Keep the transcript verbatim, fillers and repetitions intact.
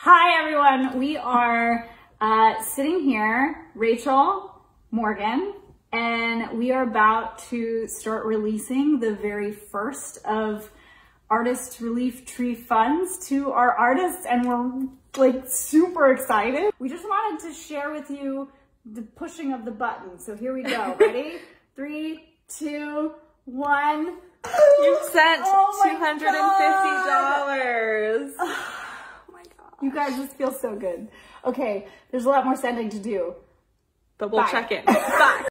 Hi everyone, we are uh, sitting here, Rachel, Morgan, and we are about to start releasing the very first of Artist Relief Tree funds to our artists, and we're like super excited. We just wanted to share with you the pushing of the button. So here we go, ready? Three, two, one. You've sent oh two hundred fifty dollars. You guys, this feels so good. Okay, there's a lot more sending to do. But we'll Bye. check in. Bye.